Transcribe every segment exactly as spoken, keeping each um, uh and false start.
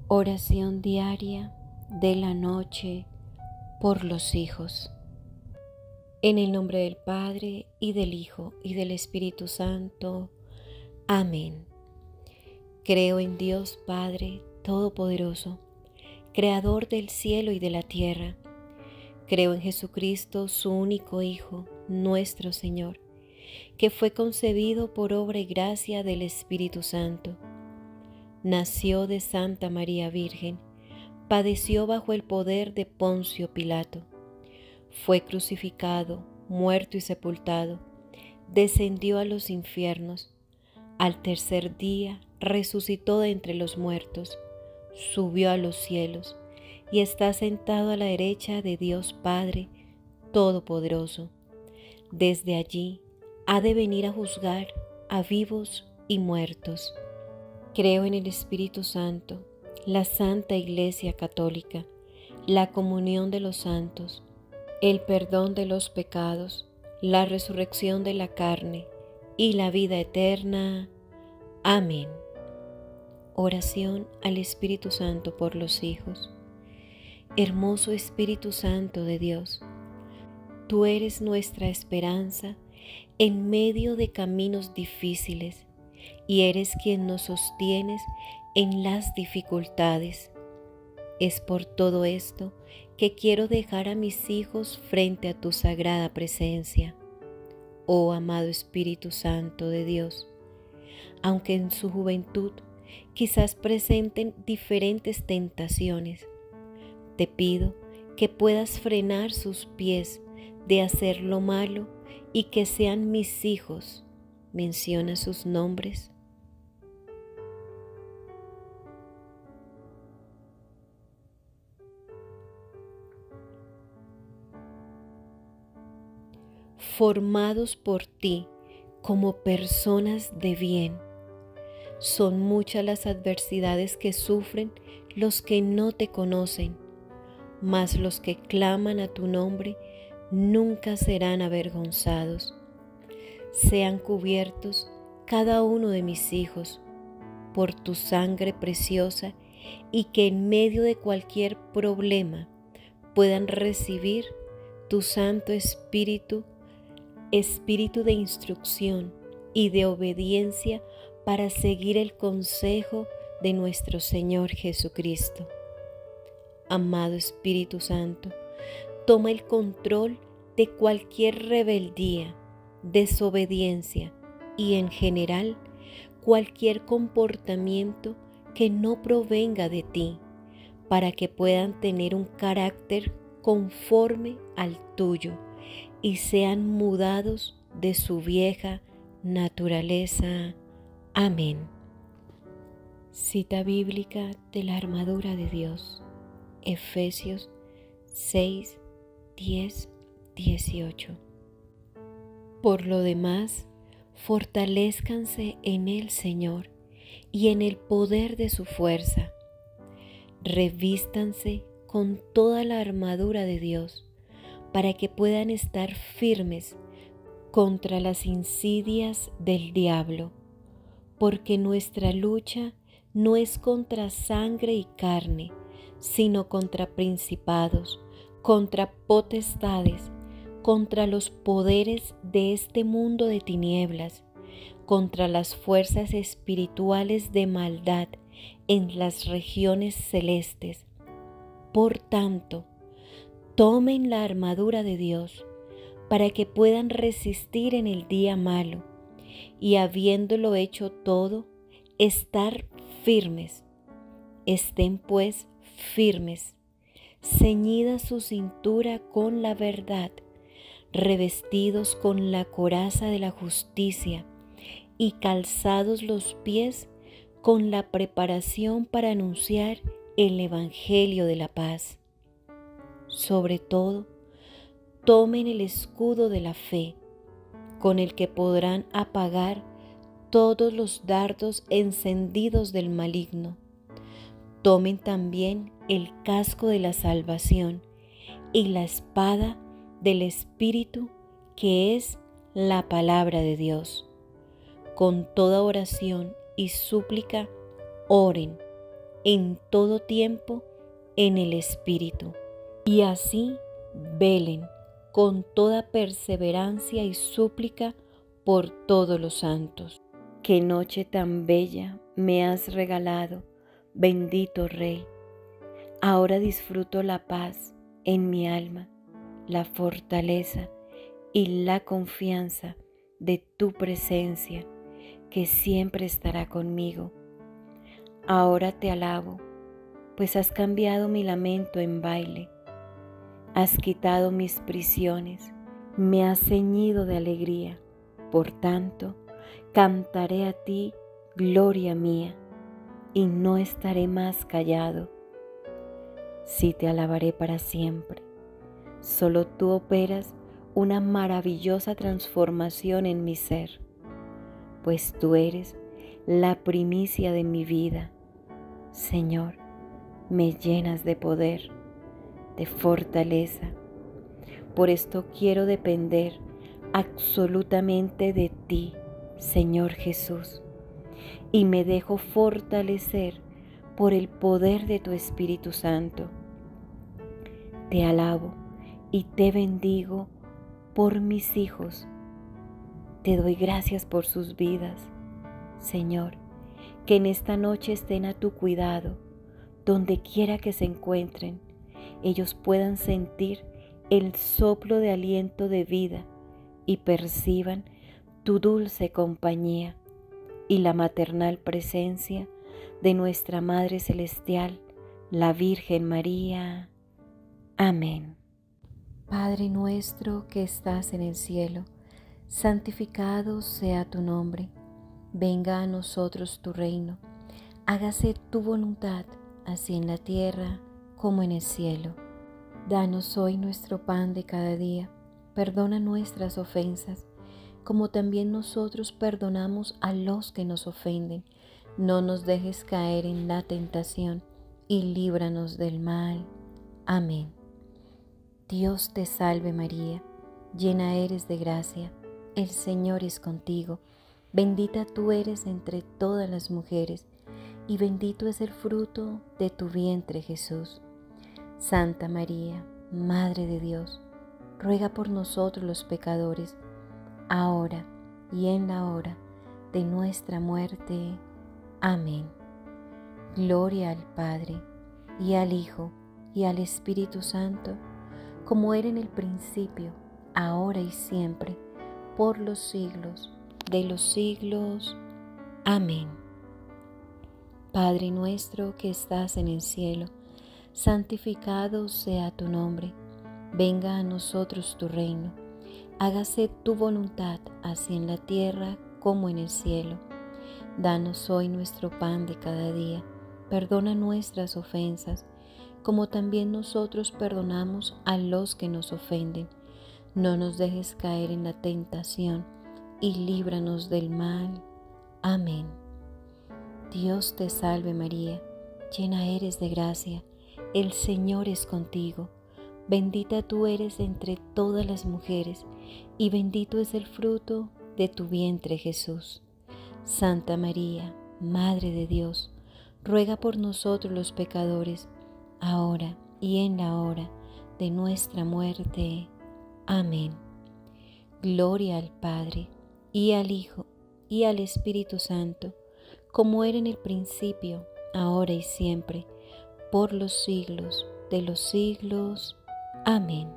Oración diaria de la noche por los hijos. En el nombre del Padre, y del Hijo, y del Espíritu Santo. Amén. Creo en Dios Padre Todopoderoso, Creador del cielo y de la tierra. Creo en Jesucristo, su único Hijo, nuestro Señor, que fue concebido por obra y gracia del Espíritu Santo. Nació de Santa María Virgen, padeció bajo el poder de Poncio Pilato, fue crucificado, muerto y sepultado, descendió a los infiernos, al tercer día resucitó de entre los muertos, subió a los cielos y está sentado a la derecha de Dios Padre Todopoderoso. Desde allí ha de venir a juzgar a vivos y muertos. Creo en el Espíritu Santo, la Santa Iglesia Católica, la comunión de los santos, el perdón de los pecados, la resurrección de la carne y la vida eterna. Amén. Oración al Espíritu Santo por los hijos. Hermoso Espíritu Santo de Dios, tú eres nuestra esperanza en medio de caminos difíciles, y eres quien nos sostienes en las dificultades. Es por todo esto que quiero dejar a mis hijos frente a tu sagrada presencia. Oh amado Espíritu Santo de Dios, aunque en su juventud quizás presenten diferentes tentaciones, te pido que puedas frenar sus pies de hacer lo malo y que sean mis hijos. Menciona sus nombres. Formados por ti como personas de bien. Son muchas las adversidades que sufren los que no te conocen, mas los que claman a tu nombre nunca serán avergonzados. Sean cubiertos cada uno de mis hijos por tu sangre preciosa, y que en medio de cualquier problema puedan recibir tu Santo Espíritu, Espíritu de instrucción y de obediencia para seguir el consejo de nuestro Señor Jesucristo. Amado Espíritu Santo, toma el control de cualquier rebeldía, desobediencia y en general cualquier comportamiento que no provenga de ti, para que puedan tener un carácter conforme al tuyo y sean mudados de su vieja naturaleza. Amén. Cita bíblica de la armadura de Dios, Efesios seis, diez, dieciocho. Por lo demás, fortalézcanse en el Señor y en el poder de su fuerza. Revístanse con toda la armadura de Dios, para que puedan estar firmes contra las insidias del diablo, porque nuestra lucha no es contra sangre y carne, sino contra principados, contra potestades, contra los poderes de este mundo de tinieblas, contra las fuerzas espirituales de maldad en las regiones celestes. Por tanto, tomen la armadura de Dios para que puedan resistir en el día malo y, habiéndolo hecho todo, estar firmes. Estén pues firmes, ceñida su cintura con la verdad, revestidos con la coraza de la justicia y calzados los pies con la preparación para anunciar el Evangelio de la paz. Sobre todo, tomen el escudo de la fe, con el que podrán apagar todos los dardos encendidos del maligno. Tomen también el casco de la salvación y la espada del Espíritu, que es la palabra de Dios. Con toda oración y súplica, oren en todo tiempo en el Espíritu. Y así velen con toda perseverancia y súplica por todos los santos. Qué noche tan bella me has regalado, bendito Rey. Ahora disfruto la paz en mi alma, la fortaleza y la confianza de tu presencia, que siempre estará conmigo. Ahora te alabo, pues has cambiado mi lamento en baile. Has quitado mis prisiones, me has ceñido de alegría. Por tanto, cantaré a ti, gloria mía, y no estaré más callado. Sí te alabaré para siempre. Solo tú operas una maravillosa transformación en mi ser, pues tú eres la primicia de mi vida. Señor, me llenas de poder, de fortaleza. Por esto quiero depender absolutamente de ti, Señor Jesús, y me dejo fortalecer por el poder de tu Espíritu Santo. Te alabo y te bendigo por mis hijos. Te doy gracias por sus vidas, Señor, que en esta noche estén a tu cuidado, donde quiera que se encuentren, ellos puedan sentir el soplo de aliento de vida y perciban tu dulce compañía y la maternal presencia de nuestra Madre Celestial, la Virgen María. Amén. Padre nuestro que estás en el cielo, santificado sea tu nombre. Venga a nosotros tu reino. Hágase tu voluntad, así en la tierra como en el cielo. Danos hoy nuestro pan de cada día. Perdona nuestras ofensas, como también nosotros perdonamos a los que nos ofenden. No nos dejes caer en la tentación, y líbranos del mal. Amén. Dios te salve María, llena eres de gracia, el Señor es contigo. Bendita tú eres entre todas las mujeres, y bendito es el fruto de tu vientre Jesús. Santa María, Madre de Dios, ruega por nosotros los pecadores, ahora y en la hora de nuestra muerte. Amén. Gloria al Padre, y al Hijo, y al Espíritu Santo, como era en el principio, ahora y siempre, por los siglos de los siglos. Amén. Padre nuestro que estás en el cielo, santificado sea tu nombre. Venga a nosotros tu reino. Hágase tu voluntad, así en la tierra como en el cielo. Danos hoy nuestro pan de cada día. Perdona nuestras ofensas, como también nosotros perdonamos a los que nos ofenden. No nos dejes caer en la tentación, y líbranos del mal. Amén. Dios te salve María, llena eres de gracia, el Señor es contigo. Bendita tú eres entre todas las mujeres, y bendito es el fruto de tu vientre Jesús. Santa María, Madre de Dios, ruega por nosotros los pecadores, ahora y en la hora de nuestra muerte. Amén. Gloria al Padre, y al Hijo, y al Espíritu Santo, como era en el principio, ahora y siempre, por los siglos de los siglos. Amén.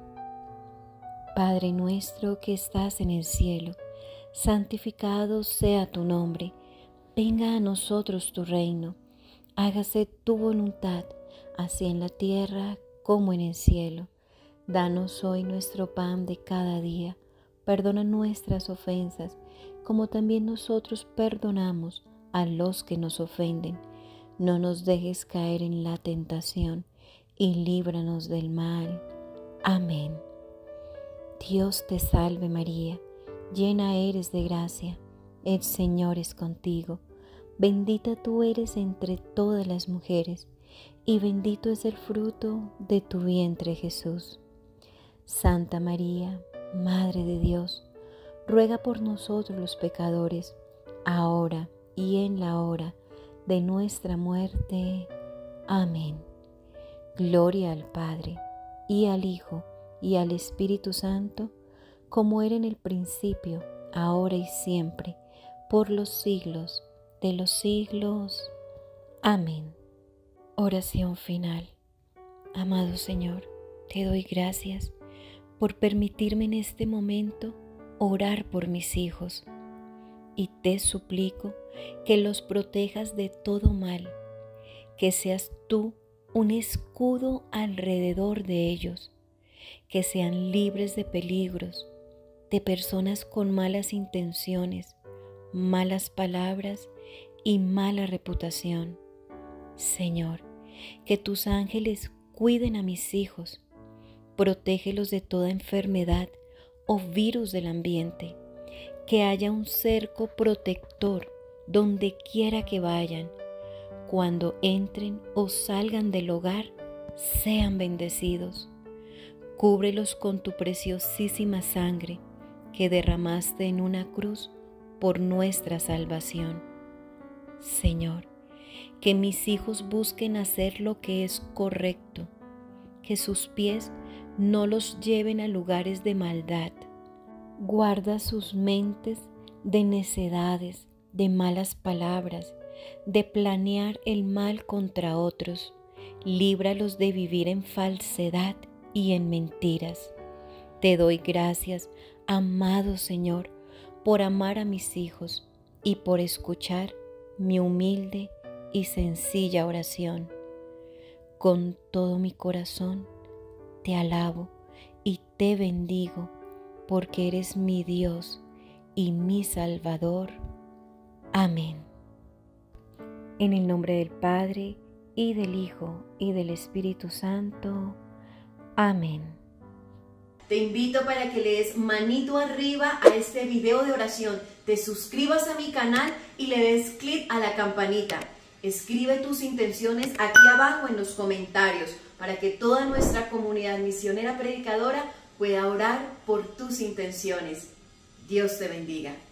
Padre nuestro que estás en el cielo, santificado sea tu nombre. Venga a nosotros tu reino. Hágase tu voluntad, así en la tierra como en el cielo. Danos hoy nuestro pan de cada día. Perdona nuestras ofensas, como también nosotros perdonamos a los que nos ofenden. No nos dejes caer en la tentación, y líbranos del mal. Amén. Dios te salve María, llena eres de gracia, el Señor es contigo. Bendita tú eres entre todas las mujeres, y bendito es el fruto de tu vientre Jesús. Santa María, Madre de Dios, ruega por nosotros los pecadores, ahora y en la hora de nuestra muerte. Amén. Gloria al Padre, y al Hijo, y al Espíritu Santo, como era en el principio, ahora y siempre, por los siglos de los siglos. Amén. Oración final. Amado Señor, te doy gracias por permitirme en este momento orar por mis hijos, y te suplico que los protejas de todo mal, que seas tú un escudo alrededor de ellos, que sean libres de peligros, de personas con malas intenciones, malas palabras y mala reputación. Señor, que tus ángeles cuiden a mis hijos, protégelos de toda enfermedad o virus del ambiente, que haya un cerco protector donde quiera que vayan. Cuando entren o salgan del hogar, sean bendecidos. Cúbrelos con tu preciosísima sangre que derramaste en una cruz por nuestra salvación. Señor, que mis hijos busquen hacer lo que es correcto, que sus pies no los lleven a lugares de maldad. Guarda sus mentes de necedades, de malas palabras, de planear el mal contra otros. Líbralos de vivir en falsedad y en mentiras. Te doy gracias, amado Señor, por amar a mis hijos y por escuchar mi humilde y sencilla oración. Con todo mi corazón te alabo y te bendigo, porque eres mi Dios y mi Salvador. Amén. En el nombre del Padre, y del Hijo, y del Espíritu Santo. Amén. Te invito para que le des manito arriba a este video de oración, te suscribas a mi canal y le des clic a la campanita. Escribe tus intenciones aquí abajo en los comentarios para que toda nuestra comunidad misionera predicadora pueda orar por tus intenciones. Dios te bendiga.